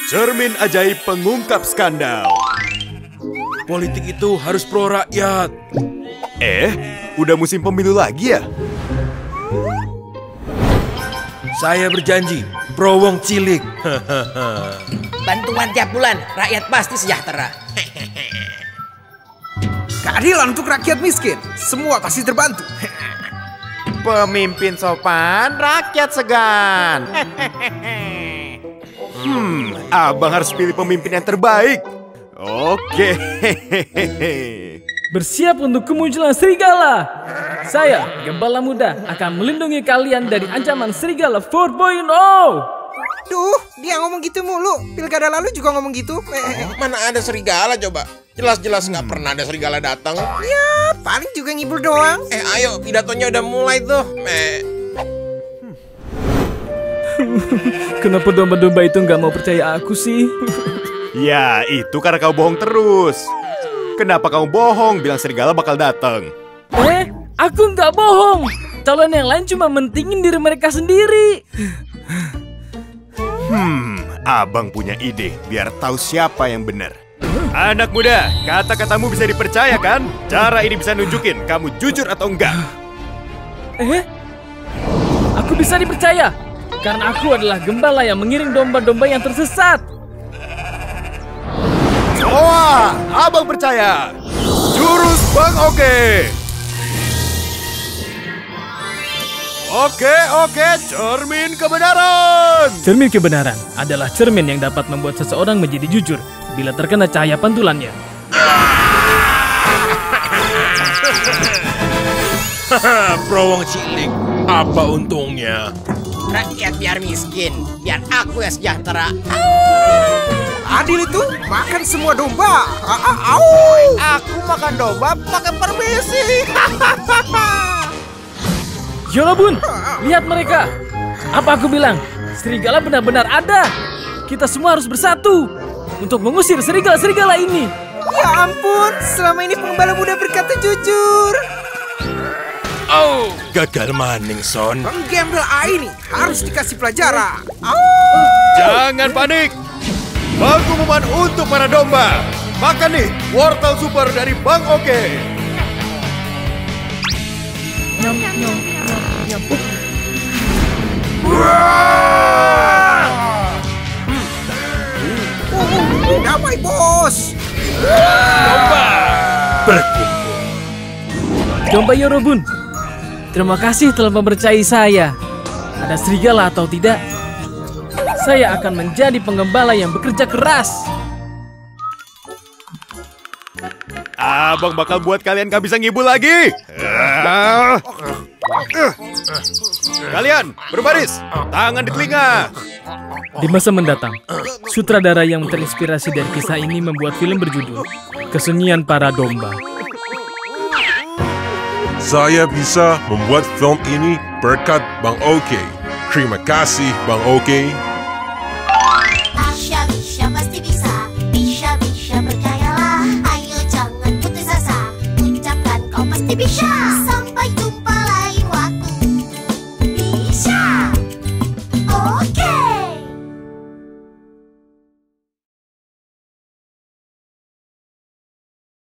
Cermin ajaib pengungkap skandal. Politik itu harus pro rakyat. Udah musim pemilu lagi ya? Saya berjanji, pro wong cilik. Bantuan tiap bulan, rakyat pasti sejahtera. Keadilan untuk rakyat miskin, semua pasti terbantu. Pemimpin sopan, rakyat segan. Abang harus pilih pemimpin yang terbaik. Oke. Bersiap untuk kemunculan serigala. Saya, Gembala Muda, akan melindungi kalian dari ancaman serigala 4.0. Duh, dia ngomong gitu mulu. Pilkada lalu juga ngomong gitu. Mana ada serigala coba? Jelas-jelas nggak pernah ada serigala datang. Ya, paling juga ngibul doang. Ayo, pidatonya udah mulai tuh. Kenapa domba-domba itu nggak mau percaya aku sih? Ya, itu karena kau bohong terus. Kenapa kamu bohong bilang serigala bakal datang? Aku nggak bohong. Calon yang lain cuma mentingin diri mereka sendiri. Abang punya ide biar tahu siapa yang benar. Anak muda, kata-katamu bisa dipercaya kan? Cara ini bisa nunjukin kamu jujur atau enggak. Aku bisa dipercaya karena aku adalah gembala yang mengiring domba-domba yang tersesat. Wah, abang percaya. Jurus Bang Oke. Oke, cermin kebenaran. Cermin kebenaran adalah cermin yang dapat membuat seseorang menjadi jujur bila terkena cahaya pantulannya. Pro wong cilik, apa untungnya? Rakyat biar miskin, biar aku yang sejahtera. Adil itu, makan semua domba. Aku makan domba pakai permisi. Yorobun, lihat mereka. Apa aku bilang? Serigala benar-benar ada. Kita semua harus bersatu untuk mengusir serigala-serigala ini. Ya ampun, selama ini pengembala muda berkata jujur. Gagal maning, Son. Penggembel ini harus dikasih pelajaran. Jangan panik. Pengumuman untuk para domba. Makan nih wortel super dari Bang Oke. Damai bos. Domba Yorobun, terima kasih telah mempercayai saya. Ada serigala atau tidak, saya akan menjadi penggembala yang bekerja keras. Abang bakal buat kalian gak bisa ngibul lagi. Kalian berbaris, tangan di telinga. Di masa mendatang, sutradara yang terinspirasi dari kisah ini membuat film berjudul Kesunyian Para Domba. Saya bisa membuat film ini berkat Bang Oke. Terima kasih Bang Oke. Bisa pasti bisa, bisa percayalah. Ayo jangan putus asa, ucapkan kau pasti bisa.